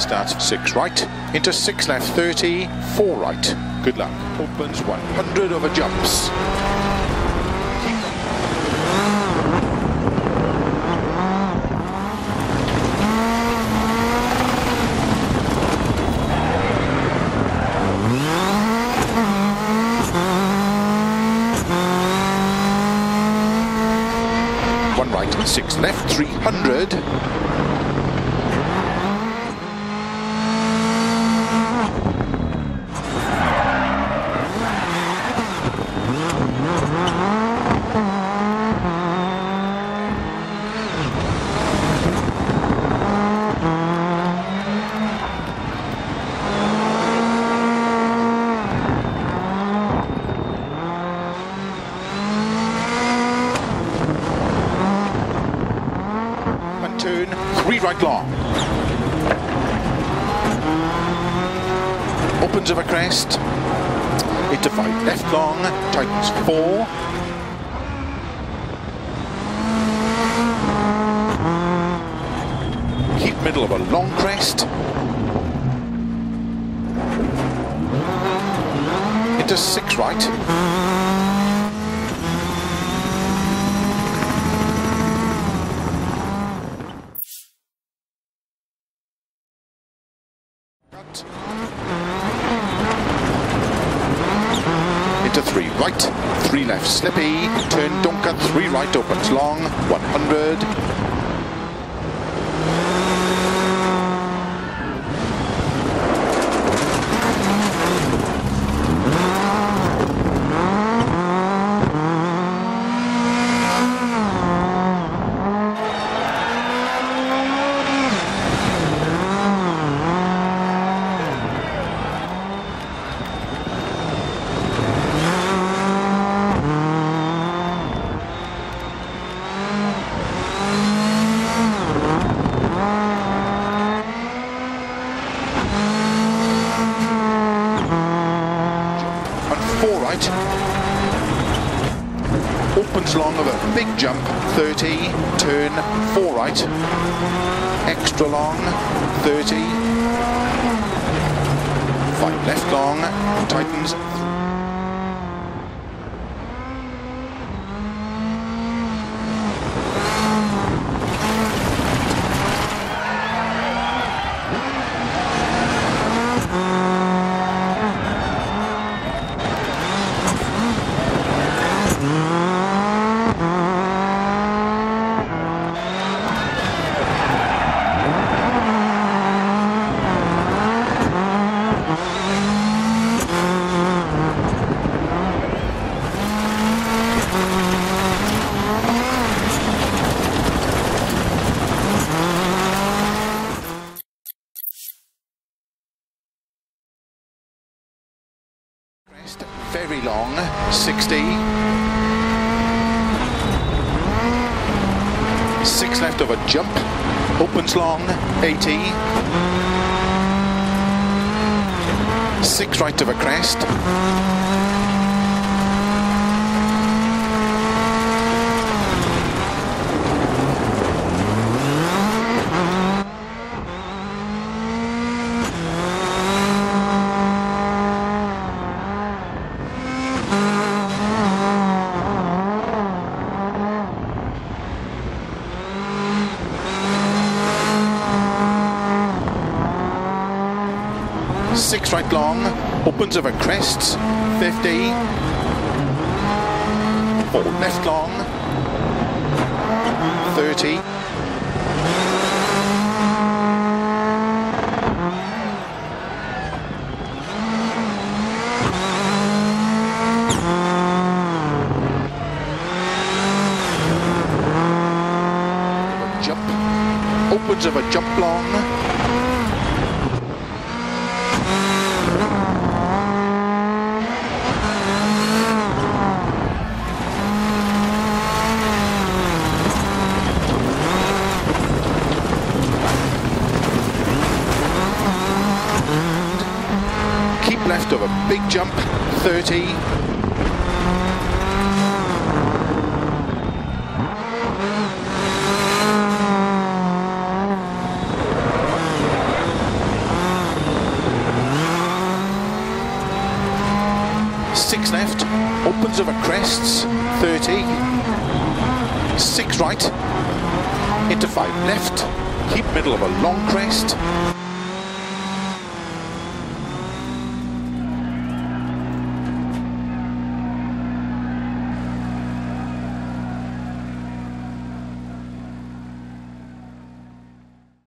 starts 6 right, into 6 left 30, 4 right. Good luck. Opens 100 over jumps. One right, 6 left, 300. Turn 3 right long. Opens over crest. Into 5 left long. Tightens 4. Keep middle of a long crest. Into 6 right. Into 3 right, 3 left slippy, turn don't cut, 3 right opens long, 100. Opens long of a big jump, 30, turn 4 right, extra long, 30, 5 left long, tightens. Very long, 60. 6 left of a jump, opens long, 80. 6 right of a crest. Six right long, opens over crests, 50. 4 left long, 30. Jump, opens over jump long. Left of a big jump, 30. 6 left, opens over crests, 30, 6 right, into 5 left, keep middle of a long crest,